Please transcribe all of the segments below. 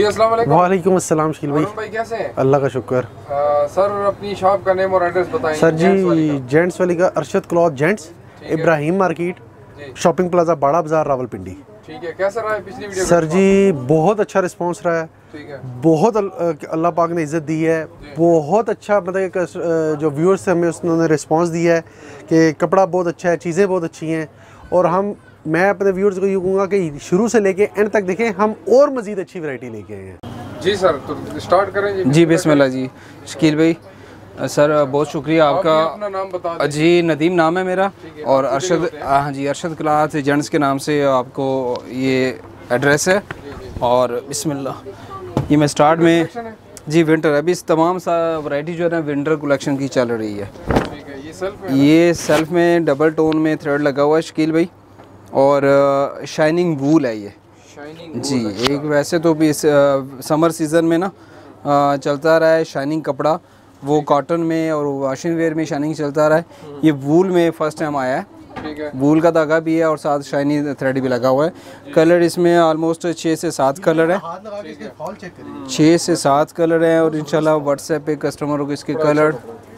अस्सलाम वालेकुम। वालेकुम अस्सलाम शकील भाई। भाई कैसे हैं? अल्लाह का शुक्र। सर अपनी शॉप का नेम और एड्रेस बताएं। सर जी जेंट्स वाली का Arshad cloth gents, Ibrahim market, shopping plaza Bara Bazar Rawalpindi. ठीक है, कैसा रहा है पिछली वीडियो? सर जी बहुत अच्छा रिस्पांस रहा है, ठीक है, बहुत अल्लाह पाक ने इज़्ज़त दी है, बहुत अच्छा मतलब कि जो व्यूअर्स से हमें उन्होंने रिस्पांस दिया है कि कपड़ा बहुत अच्छा है, चीज़ें बहुत अच्छी हैं। और मैं अपने व्यूअर्स को यूँ कहूँगा कि शुरू से लेके एंड तक देखें, हम और मज़ीद अच्छी वैरायटी लेके आए हैं। जी सर, तो स्टार्ट करें जी बिस्मिल्लाह जी। शकील भाई सर बहुत शुक्रिया आपका। अपना नाम बता दें। जी नदीम नाम है मेरा और अरशद, हाँ जी अरशद क्लॉथ जेंट्स के नाम से आपको ये एड्रेस है। और बिस्मिल्लाह ये मैं स्टार्ट में जी विंटर अभी इस तमाम सा वैरायटी जो है ना विंटर कलेक्शन की चल रही है। ये सेल्फ में डबल टोन में थ्रेड लगा हुआ है शकील भाई, और शाइनिंग वूल है ये जी। एक वैसे तो भी इस समर सीज़न में ना चलता रहा है शाइनिंग कपड़ा, वो कॉटन में और वाशिंग वेयर में शाइनिंग चलता रहा है। ये वूल में फ़र्स्ट टाइम आया है, वूल का धागा भी है और साथ शाइनी थ्रेड भी लगा हुआ है। कलर इसमें ऑलमोस्ट 6 से 7 कलर है, 6 से 7 कलर हैं। और इंशाल्लाह व्हाट्सएप पे कस्टमरों को इसके कलर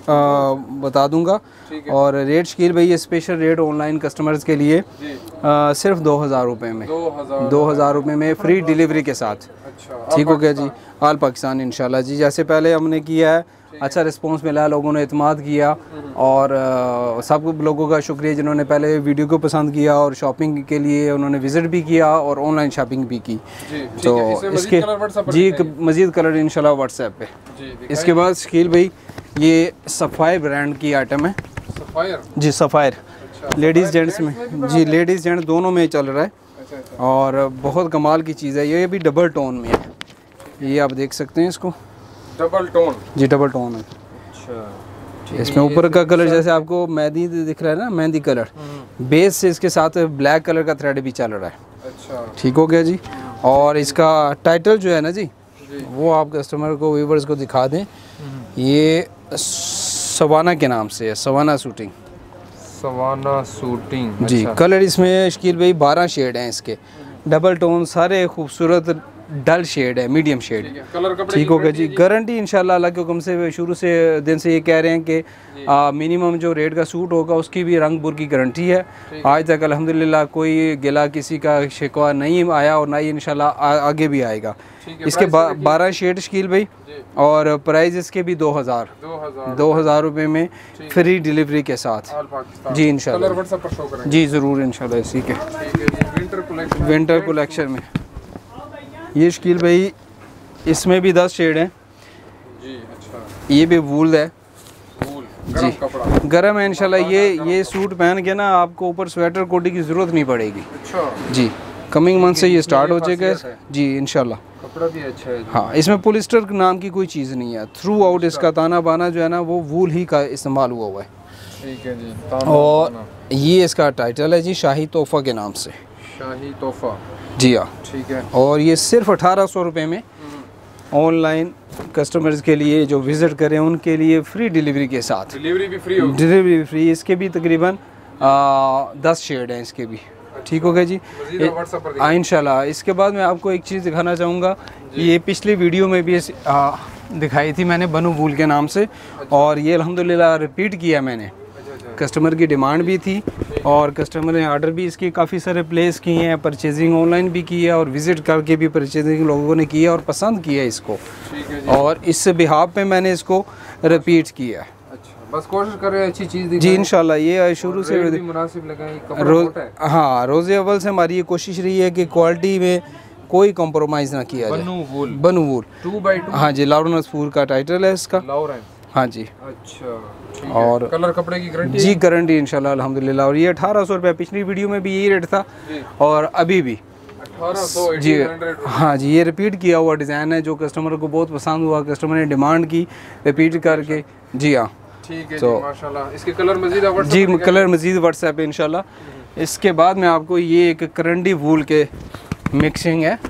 बता दूंगा। और रेट शकील भाई ये स्पेशल रेट ऑनलाइन कस्टमर्स के लिए सिर्फ 2000 रुपये में, 2000 रुपये में फ्री डिलीवरी के साथ। ठीक हो गया जी, आल पाकिस्तान इंशाल्लाह जी। जैसे पहले हमने किया है, अच्छा रिस्पांस मिला, लोगों ने इत्माद किया और सब लोगों का शुक्रिया जिन्होंने पहले वीडियो को पसंद किया और शॉपिंग के लिए उन्होंने विज़िट भी किया और ऑनलाइन शॉपिंग भी की। तो इसके जी मज़ीद कलर इंशाल्लाह व्हाट्सएप पे। इसके बाद शकील भाई ये सफ़ायर ब्रांड की आइटम है। जी सफ़ायर लेडीज़ जेंट्स में जी, लेडीज़ जेंट्स दोनों में चल रहा है और बहुत कमाल की चीज़ है। ये भी डबल टोन में है, ये आप देख सकते हैं इसको, डबल टोन जी, डबल टोन है। अच्छा, इसमें ऊपर का कलर जैसे आपको मेहंदी दिख रहा है ना, मेहंदी कलर बेस से इसके साथ ब्लैक कलर का थ्रेड भी चल रहा है। अच्छा, ठीक हो गया जी। और इसका टाइटल जो है ना जी, वो आप कस्टमर को व्यूवर्स को दिखा दें। ये सवाना के नाम से है, सवाना शूटिंग, सवाना शूटिंग जी। अच्छा। कलर इसमें शकील भाई 12 शेड हैं इसके, डबल टोन, सारे खूबसूरत डल शेड है, मीडियम शेड। ठीक हो गया जी। गारंटी इंशाल्लाह अल्लाह के हुक्म से शुरू से दिन से ये कह रहे हैं कि मिनिमम जो रेट का सूट होगा उसकी भी रंग बुर की गारंटी है। आज तक अल्हम्दुलिल्लाह कोई गिला किसी का शिकवा नहीं आया और ना ही इंशाल्लाह आगे भी आएगा। इसके 12 शेड शकील भाई, और प्राइस इसके भी 2000 रुपये में फ्री डिलीवरी के साथ जी इंशाल्लाह जी ज़रूर इंशाल्लाह। इसी के विंटर कलेक्शन में ये शकील भाई इसमें भी 10 शेड हैं जी। अच्छा, ये भी वूल है जी, गर्म है इंशाल्लाह। ये सूट पहन के ना आपको ऊपर स्वेटर कोटी की ज़रूरत नहीं पड़ेगी। अच्छा जी, कमिंग मंथ से ये स्टार्ट हो जाएगा जी इंशाल्लाह। कपड़ा भी अच्छा है। हाँ, इसमें पॉलिस्टर नाम की कोई चीज़ नहीं है, थ्रू आउट इसका ताना बाना जो है ना वो वूल ही का इस्तेमाल हुआ हुआ है। ठीक है जी। और ये इसका टाइटल है जी शाही तोहफ़ा के नाम से, शाही तोहफ़ा जी हाँ। ठीक है। और ये सिर्फ 1800 रुपये में ऑनलाइन कस्टमर्स के लिए जो विज़िट करें उनके लिए फ्री डिलीवरी के साथ, डिलीवरी भी फ्री होगी, डिलीवरी भी फ्री। इसके भी तकरीबन 10 शेड हैं इसके भी। ठीक हो गया जी इंशाल्लाह। इसके बाद मैं आपको एक चीज़ दिखाना चाहूँगा, ये पिछली वीडियो में भी दिखाई थी मैंने बनू वूल के नाम से, और ये अल्हम्दुलिल्लाह रिपीट किया मैंने, कस्टमर की डिमांड भी थी और कस्टमर ने ऑर्डर भी इसके काफ़ी सारे प्लेस किए हैं, परचेजिंग ऑनलाइन भी की है और विज़िट करके भी परचेजिंग लोगों ने की है और पसंद किया इसको, और इस बिहाफ पे मैंने इसको रिपीट किया है। अच्छा, बस कोशिश कर रहे हैं अच्छी चीज़ जी इंशाल्लाह। ये शुरू से मुनासिब लगा, हाँ रोज़े अव्वल से हमारी ये कोशिश रही है कि क्वालिटी में कोई कॉम्प्रोमाइज़ ना किया जाए। बनू वूल 2x2 हाँ जी, लॉरेंस फूल का टाइटल है इसका, हाँ जी। अच्छा, और कलर कपड़े की गारंटी जी, गारंटी इंशाल्लाह अल्हम्दुलिल्लाह। और ये 1800 रुपये, पिछली वीडियो में भी यही रेट था और अभी भी 1800 जी हाँ जी। ये रिपीट किया हुआ डिज़ाइन है जो कस्टमर को बहुत पसंद हुआ, कस्टमर ने डिमांड की रिपीट करके जी हाँ। ठीक है तो माशाल्लाह। इसके कलर मज़ीद जी, कलर मज़ीद व्हाट्सएप पे इंशाल्लाह। इसके बाद में आपको ये एक करंडी वूल के मिक्सिंग है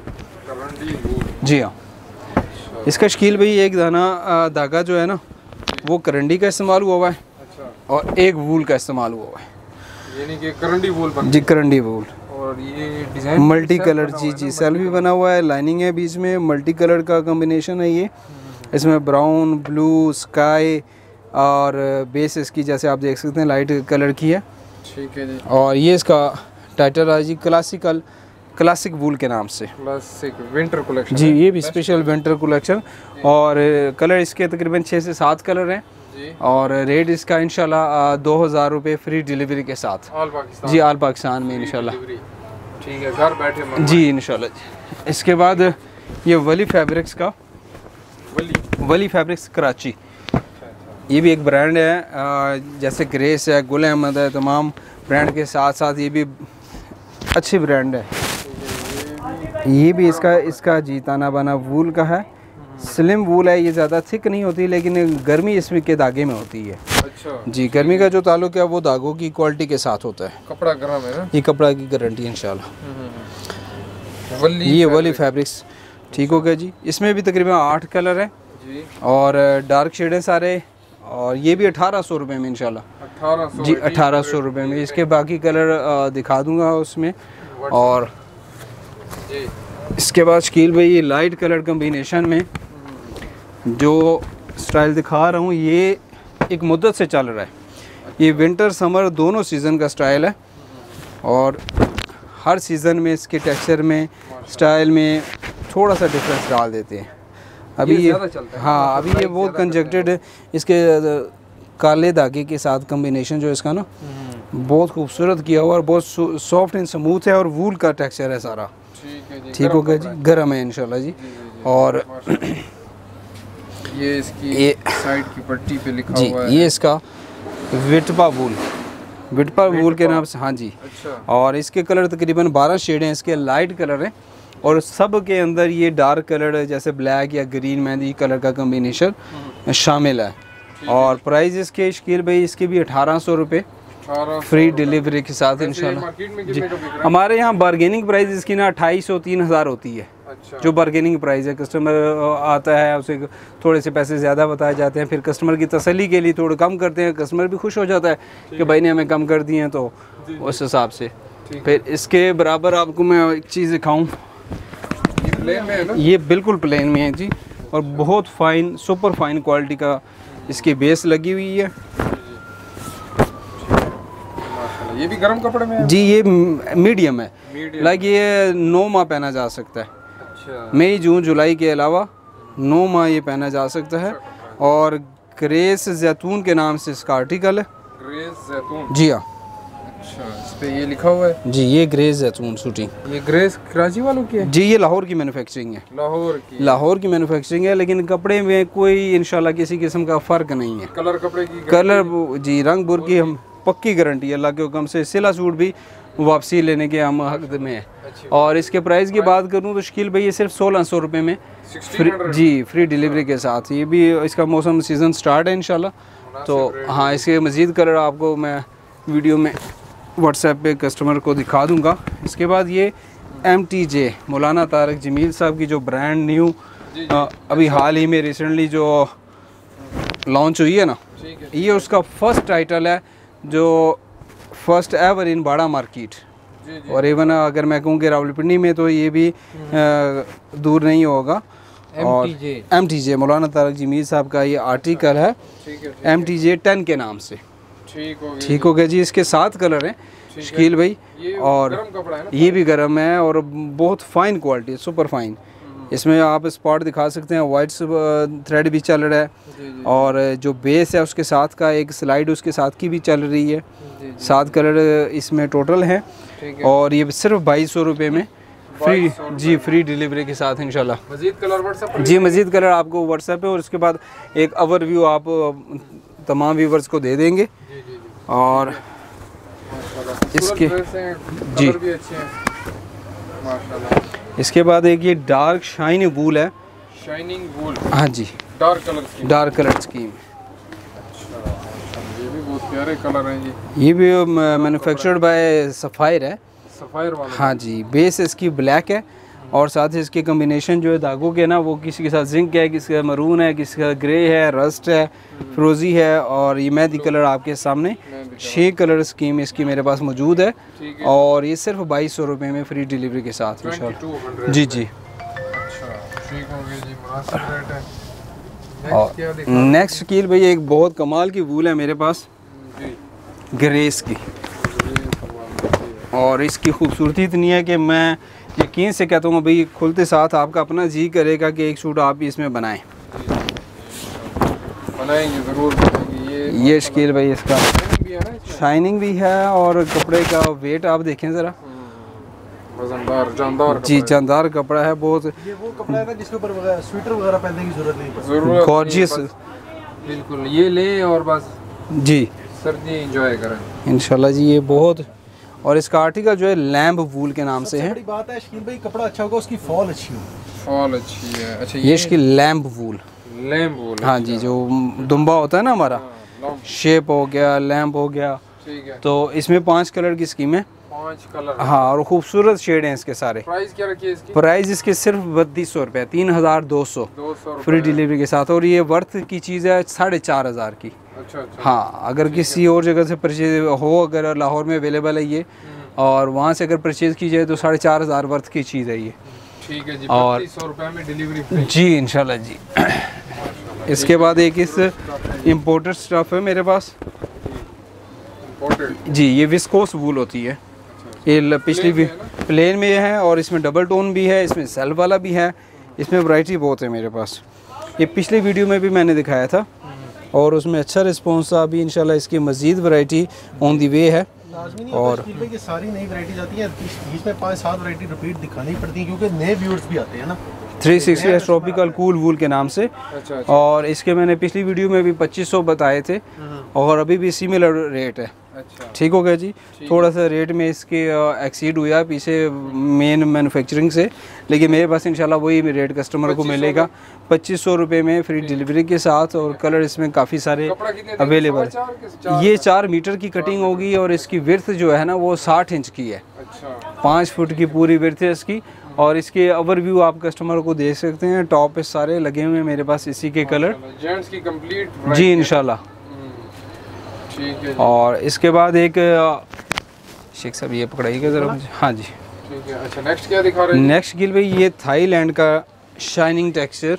जी हाँ। इसका शकील भाई एक दाना धागा जो है ना वो करंडी का इस्तेमाल हुआ है। अच्छा। और एक वूल का इस्तेमाल हुआ है, यानी कि करंडी वूल जी, करंडी वूल। और और ये डिजाइन मल्टी कलर, जी जी सेल भी बना हुआ है, लाइनिंग है बीच में, मल्टी कलर का कॉम्बिनेशन है ये। इसमें ब्राउन, ब्लू, स्काई और बेस इसकी जैसे आप देख सकते हैं लाइट कलर की है। ठीक है जी। और ये इसका टाइटल है जी क्लासिक वूल के नाम से। क्लासिक विंटर कलेक्शन जी, ये भी स्पेशल विंटर कलेक्शन। और कलर इसके तकरीबन 6 से 7 कलर हैं जी। और रेट इसका इंशाल्लाह 2000 रुपये फ्री डिलीवरी के साथ। ऑल पाकिस्तान जी, ऑल पाकिस्तान में इंशाल्लाह। ठीक है, घर बैठे मंगवाएं। जी इंशाल्लाह। इसके बाद ये वली फैब्रिक्स का, वली फैब्रिक्स कराची, ये भी एक ब्रांड है। जैसे ग्रेस है, गुल अहमद है, तमाम ब्रांड के साथ साथ ये भी अच्छी ब्रांड है। ये भी इसका जीताना बना वूल का है, स्लिम वूल है, ये ज़्यादा थिक नहीं होती लेकिन गर्मी इसमें के धागे में होती है। अच्छा जी, गर्मी का जो ताल्लुक है वो धागों की क्वालिटी के साथ होता है। कपड़ा गर्म है ना, ये कपड़ा की गारंटी इंशाल्लाह। वली ये वली फैब्रिक्स, ठीक हो गया जी। इसमें भी तकरीबन 8 कलर है जी। और डार्क शेड है सारे। और ये भी 1800 रुपये में इंशाल्लाह। 1800 जी 1800 रुपये में। इसके बाकी कलर दिखा दूंगा उसमें। और जी। इसके बाद शकील भाई ये लाइट कलर कम्बिनेशन में जो स्टाइल दिखा रहा हूँ ये एक मुद्दत से चल रहा है। ये विंटर समर दोनों सीज़न का स्टाइल है और हर सीज़न में इसके टेक्सचर में, स्टाइल में थोड़ा सा डिफरेंस डाल देते हैं। अभी ये हाँ, अभी ये बहुत कंजक्टेड है। इसके काले धागे के साथ कम्बिनेशन जो इसका ना बहुत खूबसूरत किया हुआ और बहुत सॉफ्ट एंड स्मूथ है और वूल का टेक्सचर है सारा। ठीक हो गया जी, गर्म है इंशाल्लाह जी। और ये इसकी साइड की पट्टी पे लिखा जी, हुआ है ये इसका विटपा वूल के नाम से। हाँ जी। अच्छा। और इसके कलर तकरीबन 12 शेड हैं, इसके लाइट कलर हैं और सब के अंदर ये डार्क कलर जैसे ब्लैक या ग्रीन मेहंदी कलर का कम्बिनेशन शामिल है। और प्राइस इसके शकील भाई इसके भी 1800 रुपये फ्री डिलीवरी के साथ इंशाल्लाह जी। हमारे यहाँ बार्गेनिंग प्राइस इसकी ना 2500-3000 होती है। अच्छा। जो बार्गेनिंग प्राइस है, कस्टमर आता है उसे थोड़े से पैसे ज़्यादा बताए जाते हैं, फिर कस्टमर की तसल्ली के लिए थोड़ा कम करते हैं, कस्टमर भी खुश हो जाता है कि भाई ने हमें कम कर दिए हैं, तो उस हिसाब से। फिर इसके बराबर आपको मैं एक चीज़ दिखाऊँ, प्लेन में है ना? ये बिल्कुल प्लेन में है जी और बहुत फाइन, सुपर फाइन क्वालिटी का इसकी बेस लगी हुई है। ये भी गर्म कपड़े में है? जी, ये मीडियम है, लाइक ये 9 माह पहना जा सकता है। अच्छा। मई, जून, जुलाई के अलावा 9 माह ये पहना जा सकता है। और ग्रेस जैतून के नाम से इसका आर्टिकल है। ग्रेस जैतून? जी हाँ। अच्छा, इस पे ये लिखा हुआ है? जी, ये ग्रेस जैतून शूटिंग। ये ग्रेस कराची वालों की है? जी, ये लाहौर की मैन्युफैक्चरिंग है। लाहौर की मैन्युफैक्चरिंग है, लेकिन कपड़े में कोई इंशाल्लाह किसी किस्म का फ़र्क नहीं है। कलर कपड़े की कलर जी, रंग बुर की हम पक्की गारंटी है अल्लाह के हुक्म से। सिला सूट भी वापसी लेने के हम हक में है। और इसके प्राइस की बात करूं तो शकील भाई ये सिर्फ 1600 रुपये में जी फ्री डिलीवरी के साथ। ये भी इसका मौसम सीज़न स्टार्ट है इंशाल्लाह। तो हाँ, इसके मज़ीद कलर आपको मैं वीडियो में व्हाट्सएप पे कस्टमर को दिखा दूंगा। इसके बाद ये MTJ मौलाना तारक जमील साहब की जो ब्रांड न्यू अभी हाल ही में रिसेंटली जो लॉन्च हुई है ना, ये उसका फर्स्ट टाइटल है जो फर्स्ट एवर इन बाड़ा मार्केट। और इवन अगर मैं कहूँ कि रावलपिंडी में तो ये भी दूर नहीं होगा। और MTJ मौलाना तारक जमील साहब का ये आर्टिकल है MTJ 10 के नाम से। ठीक हो गया जी। इसके 7 कलर हैं शकील भाई और ये भी गर्म है और बहुत फाइन क्वालिटी, सुपर फाइन। इसमें आप स्पॉट दिखा सकते हैं, वाइट थ्रेड भी चल रहा है और जो बेस है उसके साथ का एक स्लाइड उसके साथ की भी चल रही है। 7 कलर इसमें टोटल है और ये सिर्फ 2200 रुपये में फ्री जी फ्री डिलीवरी के साथ इंशाल्लाह। मजीद कलर व्हाट्सएप जी, मजीद कलर आपको व्हाट्सएप पे और उसके बाद एक ओवरव्यू आप तमाम व्यूवर्स को दे देंगे। और इसके जी इसके बाद एक ये डार्क शाइनी वूल है। Shining wool? हाँ जी, डार्क कलर स्कीम। ये भी बहुत प्यारे कलर हैं जी। ये भी मैन्युफैक्चर्ड बाय सफ़ायर है। सफ़ायर वाला? हाँ जी, बेस इसकी ब्लैक है और साथ ही इसके कम्बिनेशन जो है धागों के ना, वो किसी के साथ जिंक है, किसी का मरून है, किसी का ग्रे है, रस्ट है, फ्रोजी है, और ये मेहंदी कलर आपके सामने 6 कलर स्कीम इसकी मेरे पास मौजूद है। और ये सिर्फ 2200 रुपये में फ्री डिलीवरी के साथ इंशाल्लाह। जी जी। ठीक हो गया जी, मुनासिब रेट है। और नेक्स्ट शकील भाई एक बहुत कमाल की वूल है मेरे पास जी, ग्रेस की, और इसकी खूबसूरती इतनी है कि मैं यकीन से कहता हूँ भाई, खुलते साथ आपका अपना जी करेगा कि एक सूट आप इसमें बनाएं। बनाएंगे ज़रूर बनाएंगे। ये शकील भाई इसका भी है ना इसमें? शाइनिंग भी है, और कपड़े का वेट आप देखें ज़रा, वजनदार जानदार जी जानदार कपड़ा है बहुत। ये वो कपड़ा है ना जिसके ऊपर स्वेटर वगैरह पहनने की जरूरत नहीं पड़ती। ज़रूरत गॉर्जियस, बिल्कुल ये लें और बस जी सर्दी एंजॉय करें इंशाल्लाह जी। ये बहुत, और इसका आर्टिकल जो है लैम्ब वूल के नाम से है। बड़ी बात है शकील भाई, कपड़ा अच्छा होगा, उसकी फॉल अच्छी हो। फॉल अच्छी है। अच्छा ये इसकी लैम्ब वूल, लैम्प बोल। हाँ जी, जो दुम्बा होता है ना हमारा, शेप हो गया, लैम्प हो गया। ठीक है, तो इसमें 5 कलर की स्कीम है। 5 कलर। हाँ, और खूबसूरत शेड हैं इसके सारे। प्राइस क्या रखी है इसकी? प्राइस इसके सिर्फ 3200 रुपये, 3200 200 फ्री डिलीवरी के साथ। और ये वर्थ की चीज़ है 4500 की। अच्छा अच्छा। हाँ, अगर किसी और जगह से परचेज हो, अगर लाहौर में अवेलेबल है ये, और वहाँ से अगर परचेज़ की जाए तो 4500 वर्थ की चीज़ है ये। ठीक है जी, और 3200 रुपये में डिलीवरी फ्री। जी इंशाल्लाह जी। इसके बाद एक इस इम्पोर्टेड स्टफ़ है मेरे पास इंपोर्टेड। जी, ये विस्कोस वूल होती है। ये पिछली भी प्लेन में है, और इसमें डबल टोन भी है, इसमें सेल्फ वाला भी है, इसमें वैरायटी बहुत है मेरे पास। ये पिछली वीडियो में भी मैंने दिखाया था, और उसमें अच्छा रिस्पॉन्स था। अभी इंशाल्लाह इसकी मज़ीद वैरायटी ऑन दी वे है। और ये सारी नई वैरायटी आती है, बीच में 5-7 वैरायटी रिपीट दिखानी पड़ती है, क्योंकि नए व्यूअर्स भी आते हैं ना। 360 ट्रॉपिकल कूल वूल के नाम से। अच्छा अच्छा। और इसके मैंने पिछली वीडियो में भी 2500 बताए थे, और अभी भी सिमिलर रेट है। अच्छा ठीक हो गया जी। थोड़ा सा रेट में इसके एक्सीड हुआ पीछे मेन मैन्युफैक्चरिंग से, लेकिन मेरे पास इंशाल्लाह वही रेट कस्टमर को मिलेगा 2500 रुपये में फ्री डिलीवरी के साथ। और कलर इसमें काफ़ी सारे अवेलेबल है। ये 4 मीटर की कटिंग होगी, और इसकी विर्थ जो है ना वो 60 इंच की है। अच्छा, 5 फुट की पूरी विर्थ है इसकी। और इसके ओवरव्यू आप कस्टमर को दे सकते हैं। टॉप पे सारे लगे हुए हैं मेरे पास इसी के कलर। जेंट्स की कंप्लीट जी इंशाल्लाह। ठीक है। और इसके बाद एक शेख साहब ये पकड़ाइएगा ज़रा मुझे। हाँ जी ठीक है। अच्छा, नेक्स्ट क्या दिखा रहे हैं? नेक्स्ट गिल भाई ये थाईलैंड का शाइनिंग टेक्सचर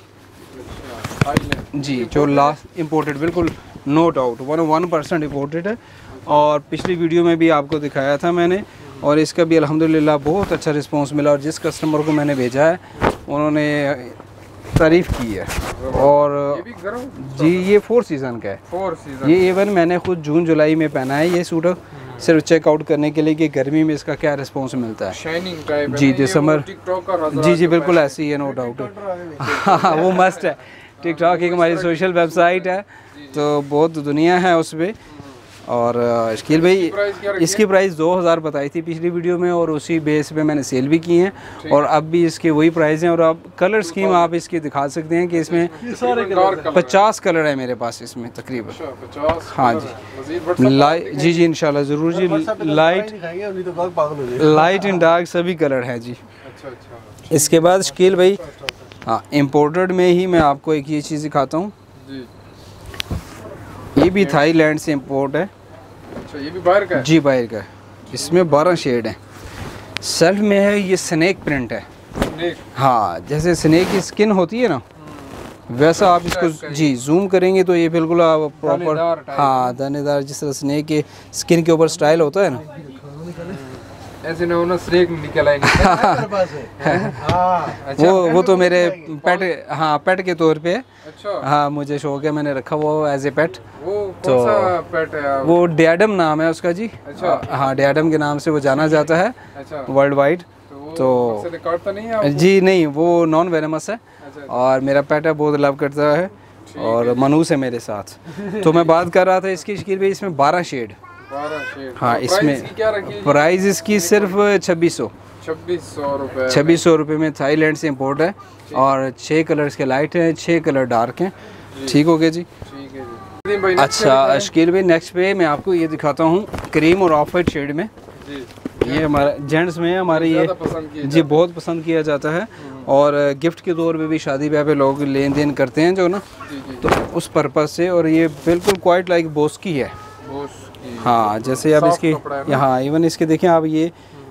जी, जो लास्ट इम्पोर्टेड, बिल्कुल नो डाउट 1% इम्पोर्टेड है। और पिछली वीडियो में भी आपको दिखाया था मैंने, और इसका भी अल्हम्दुलिल्लाह बहुत अच्छा रिस्पांस मिला। और जिस कस्टमर को मैंने भेजा है उन्होंने तारीफ़ की है। और ये भी गरम जी ये 4 सीज़न का है। 4 सीजन। ये इवन मैंने खुद जून जुलाई में पहना है ये सूट, सिर्फ चेकआउट करने के लिए कि गर्मी में इसका क्या रिस्पांस मिलता है। शाइनिंग टाइप है जी, ना, ये दिसंबर। वो टिकटॉक का हज़ार जी जी का बिल्कुल ऐसी है, नो डाउट। हाँ वो मस्ट है। टिकटॉक एक हमारी सोशल वेबसाइट है, तो बहुत दुनिया है उस पर। और शकील भाई इसकी प्राइस 2000 बताई थी पिछली वीडियो में, और उसी बेस पे मैंने सेल भी की हैं, और अब भी इसके वही प्राइस हैं। और अब कलर स्कीम आप इसकी दिखा सकते हैं कि इसमें 50 कलर है मेरे पास इसमें तकरीबन। 50। हाँ जी लाइट, जी जी इंशाल्लाह ज़रूर जी। लाइट एंड डार्क सभी कलर हैं जी। अच्छा अच्छा इसके बाद शकील भाई, हाँ इम्पोर्टेड में ही मैं आपको एक ये चीज़ दिखाता हूँ। जी। ये भी थाईलैंड से इम्पोर्ट है। अच्छा, ये भी बाहर का है? जी बाहर का है। इसमें 12 शेड हैं। सेल्फ में है, ये स्नेक प्रिंट है। स्नेक। हाँ, जैसे स्नेक की स्किन होती है ना, वैसा आप इसको जी जूम करेंगे तो ये बिल्कुल आप प्रॉपर, हाँ दानेदार, जिस तरह स्नेक के स्किन के ऊपर स्टाइल होता है ना, ऐसे ना होना स्नेक निकल आएंगे। वो तो मेरे पेट, हाँ पेट के तौर पे है। अच्छा। हाँ मुझे शौक है, मैंने रखा वो एज ए पेट। वो कौन सा पेट है? वो डियाडम नाम है उसका जी। अच्छा। हाँ डियाडम के नाम से वो जाना जाता है अच्छा। World wide. तो काटता नहीं है आपको? जी नहीं, वो नॉन वेनमस है। अच्छा। और मेरा पेट है, बहुत लव करता है, और मनूस है मेरे साथ। तो मैं बात कर रहा था इसकी शकील भाई, इसमें 12 शेड। 12 शेड। हाँ तो इसमें प्राइस क्या रखी है? प्राइस इसकी सिर्फ 2600 रुपए। 2600 रुपये में थाईलैंड से इम्पोर्ट है। और 6 कलर्स के लाइट हैं, 6 कलर डार्क हैं। ठीक हो गया जी। ठीक है जी। अच्छा शकील भाई नेक्स्ट पे मैं आपको ये दिखाता हूँ क्रीम और ऑफ वाइट शेड में। जी। ये हमारा जेंट्स में हमारे ये ज़्यादा पसंद किए जी बहुत पसंद किया जाता है और गिफ्ट के तौर पे भी शादी ब्याह पे लोग लेन देन करते हैं जो ना, तो उस पर्पज़ से। और ये बिल्कुल क्वाइट लाइक बोस की है। हाँ, जैसे आप इसकी यहाँ इवन इसके देखें आप, ये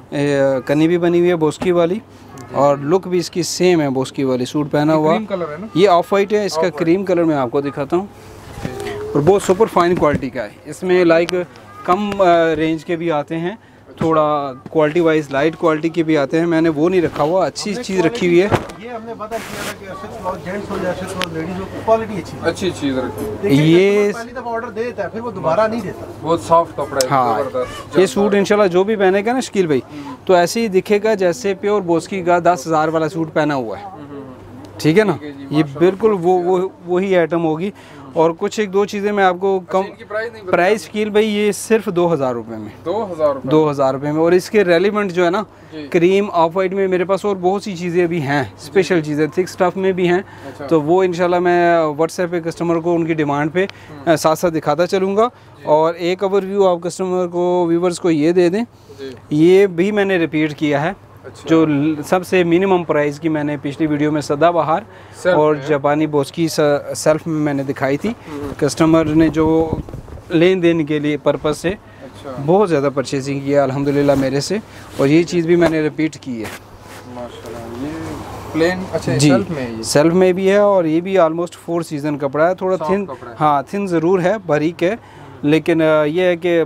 कनी भी बनी हुई है बोस्की वाली और लुक भी इसकी सेम है बोस्की वाली। सूट पहना हुआ ये ऑफ वाइट है, इसका क्रीम कलर मैं आपको दिखाता हूँ और बहुत सुपर फाइन क्वालिटी का है। इसमें लाइक कम रेंज के भी आते हैं, थोड़ा क्वालिटी वाइज लाइट क्वालिटी के भी आते हैं। मैंने वो नहीं रखा हुआ, अच्छी चीज़ रखी हुई है। ये हमने पता किया था कि अर्शद जेंट्स हो या अर्शद लेडीज हो, क्वालिटी अच्छी चीज़ रखी। ये पहली दफ़ा ऑर्डर दे देता है, फिर वो दोबारा नहीं देता। बहुत सॉफ्ट कपड़ा है। हाँ, ये सूट इंशाल्लाह जो भी पहनेगा ना शकील भाई, तो ऐसे ही दिखेगा जैसे प्योर बोस्की का 10,000 वाला सूट पहना हुआ है। ठीक है ना, ये बिल्कुल वही आइटम होगी। और कुछ एक दो चीज़ें मैं आपको कम प्राइस शकील भाई, ये सिर्फ 2,000 रुपये में, 2,000 रुपये में। और इसके रेलिवेंट जो है ना, क्रीम ऑफ वाइट में मेरे पास और बहुत सी चीज़ें भी हैं, स्पेशल चीज़ें थिक स्टफ में भी हैं। तो वो इंशाल्लाह मैं व्हाट्सएप पे कस्टमर को उनकी डिमांड पे साथ साथ दिखाता चलूँगा। और एक ओवरव्यू आप कस्टमर को, व्यूवर्स को ये दे दें, ये भी मैंने रिपीट किया है। जो सबसे मिनिमम प्राइस की मैंने पिछली वीडियो में सदाबहार और जापानी बोस्की सेल्फ में मैंने दिखाई थी। कस्टमर ने जो लेन देन के लिए पर्पस से बहुत ज़्यादा परचेजिंग किया अल्हम्दुलिल्लाह मेरे से, और ये चीज़ भी मैंने रिपीट की है। माशाल्लाह, ये प्लेन अच्छा जी सेल्फ में, ये सेल्फ में भी है और ये भी ऑलमोस्ट 4 सीज़न कपड़ा है। थोड़ा थिन, हाँ थिन ज़रूर है, बारीक है, लेकिन ये है कि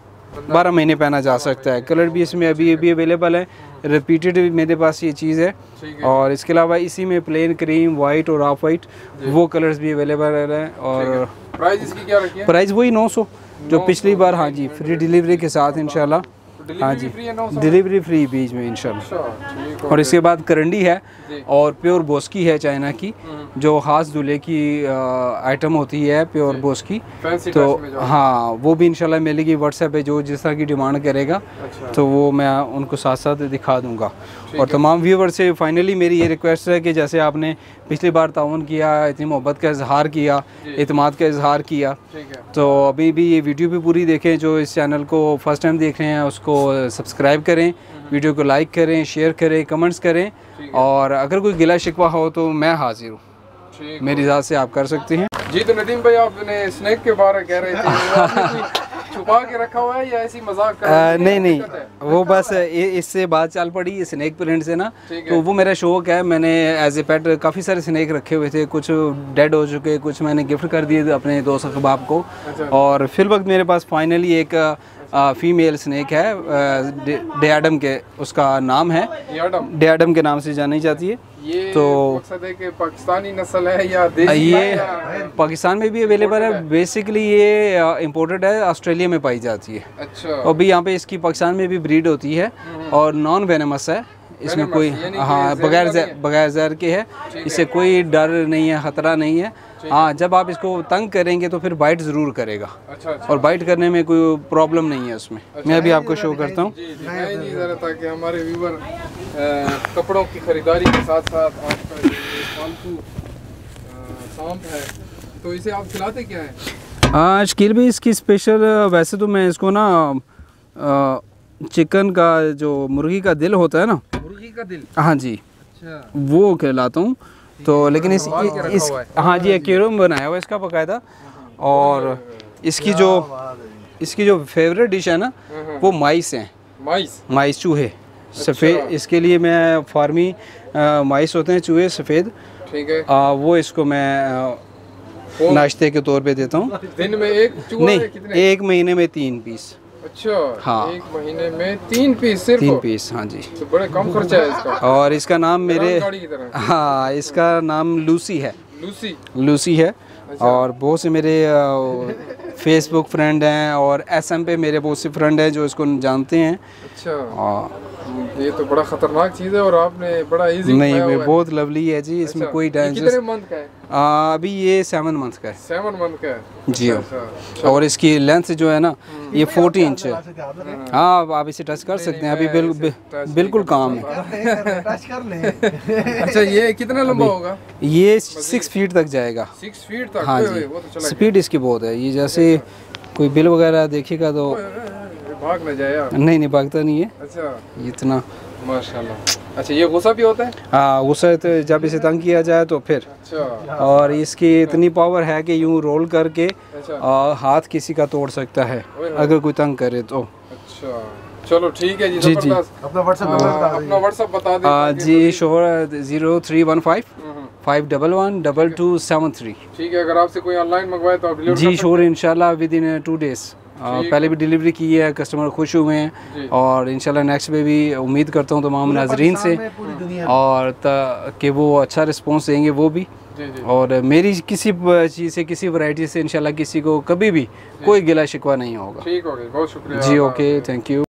12 महीने पहना जा सकता है। कलर भी इसमें अभी अवेलेबल है, रिपीटेड मेरे पास ये चीज़ है। और इसके अलावा इसी में प्लेन, क्रीम, वाइट और ऑफ वाइट वो कलर्स भी अवेलेबल है। और प्राइस इसकी क्या रखी है? प्राइस वही 900 जो पिछली बार। हाँ जी, फ्री डिलीवरी के साथ इंशाल्लाह। हाँ जी, डिलीवरी फ्री बीच में इंशाल्लाह। और इसके बाद करंडी है और प्योर बोस्की है चाइना की, जो ख़ास दूल्हे की आइटम होती है प्योर बोस्की। तो हाँ, वो भी इंशाल्लाह मिलेगी व्हाट्सएप पे, जो जिस तरह की डिमांड करेगा तो वो मैं उनको साथ साथ दिखा दूंगा। और तमाम व्यूवर से फाइनली मेरी ये रिक्वेस्ट है कि जैसे आपने पिछली बार ताउन किया, इतनी मोहब्बत का इजहार किया, एतमाद का इजहार किया, तो अभी भी ये वीडियो भी पूरी देखें। जो इस चैनल को फर्स्ट टाइम देख रहे हैं उसको सब्सक्राइब करें, वीडियो को लाइक करें, शेयर करें, कमेंट्स करें। और अगर कोई गिला शिकवा हो तो मैं हाजिर हूँ, मेरी ज़ात से आप कर सकते हैं। जी, तो नदीम भाई आपने स्नैक के बारे कह रहे थे, छुपा के रखा हुआ है या ऐसी मजाक कर रहे हैं? नहीं, वो बस इससे बात चल पड़ी स्नैक प्रिंट से ना, तो वो मेरा शौक है। मैंने एज ए पेट काफ़ी सारे स्नैक रखे हुए थे, कुछ डेड हो चुके, कुछ मैंने गिफ्ट कर दिए अपने दोस्त अहबाब को। और फिल वक्त मेरे पास फाइनली एक फीमेल स्नैक है, डियाडम के उसका नाम है, डियाडम के नाम से जानी जाती है। ये तो मकसद है कि पाकिस्तानी नस्ल है या देसी ये है या... पाकिस्तान में भी अवेलेबल है। बेसिकली ये इंपोर्टेड है, ऑस्ट्रेलिया में पाई जाती है। अच्छा। और भी यहाँ पे इसकी पाकिस्तान में भी ब्रीड होती है और नॉन वेनेमस है, इसमें कोई हाँ बगैर जहर के है, इससे कोई डर नहीं है, ख़तरा नहीं है। हाँ, जब आप इसको तंग करेंगे तो फिर बाइट ज़रूर करेगा। अच्छा। और बाइट करने में कोई प्रॉब्लम नहीं है उसमें। मैं अभी आपको शो करता हूँ ताकि हमारे व्यूवर कपड़ों की खरीदारी के साथ साथ आपका ये पालतू सांप है, तो इसे आप खिलाते क्या है? हाँ शकील भाई, इसकी स्पेशल वैसे तो मैं इसको ना चिकन का जो मुर्गी का दिल होता है ना, मुर्गी का दिल, हाँ जी, अच्छा, वो खिलाता हूँ। तो लेकिन इस हाँ जी, एक्वेरियम बनाया हुआ इसका बाकायदा। और इसकी जो फेवरेट डिश है ना, वो माइस हैं, माइस चूहे सफ़ेद। इसके लिए मैं फार्मी माइस होते हैं चूहे सफ़ेद, ठीक है, वो इसको मैं नाश्ते के तौर पे देता हूँ। दिन में एक चूहा? नहीं, एक महीने में 3 पीस। अच्छा, हाँ, 1 महीने में 3 पीस, सिर्फ 3 पीस, हाँ जी। तो बड़े कम खर्चा है इसका। और इसका नाम मेरे, हाँ, इसका नाम लूसी है, लूसी है। और बहुत से मेरे फेसबुक फ्रेंड हैं और SM पे मेरे बहुत से फ्रेंड हैं जो इसको जानते हैं। अच्छा, ये तो बड़ा खतरनाक चीज़ है और आपने बड़ा इजी नहीं, बहुत लवली है जी, इसमें कोई टेंशन। कितने मंथ का है? अभी ये 7 मंथ का है। 7 मंथ का है जी। अच्छा। और इसकी लेंथ जो है ना, ये 40 इंच है। हाँ, आप इसे टच कर सकते हैं, अभी बिल्कुल काम है। अच्छा, ये कितना लंबा होगा? ये 6 फीट तक जाएगा। 6 फीट तक? हाँ जी, स्पीड इसकी बहुत है। ये जैसे कोई बिल वगैरह देखेगा तो भाग न जाए यार। नहीं नहीं भागता नहीं है अच्छा इतना। माशाल्लाह। अच्छा ये गुस्सा भी होता है? हाँ गुस्सा तो जब इसे तंग किया जाए तो फिर। अच्छा और इसकी इतनी पावर है कि यूं रोल करके अच्छा हाथ किसी का तोड़ सकता है अगर कोई तंग करे तो। अच्छा चलो ठीक है जी। जी, जबरदस्त। अपना व्हाट्सएप नंबर बता अपना व्हाट्सएप बता दें। जी शोर 0315 511 2273। ठीक है, अगर आपसे कोई ऑनलाइन मंगवाए तो आप डिलीवर जी शोर इंशाल्लाह विद इन 2 डेज़। पहले भी डिलीवरी की है, कस्टमर खुश हुए जी। हैं और इंशाल्लाह नेक्स्ट में भी उम्मीद करता हूँ तमाम नाजरीन से पूरी दुनिया और कि वो अच्छा रिस्पॉन्स देंगे वो भी। जी जी और मेरी किसी चीज़ से किसी वैरायटी से इंशाल्लाह किसी को कभी भी कोई गिला शिकवा नहीं होगा। ठीक हो गया, बहुत शुक्रिया। जी ओके थैंक यू।